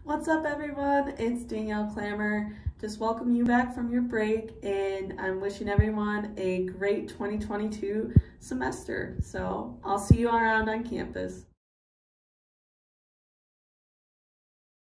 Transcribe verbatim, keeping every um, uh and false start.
What's up, everyone? It's Danielle Clammer. Just welcome you back from your break, and I'm wishing everyone a great twenty twenty-two semester. So I'll see you around on campus.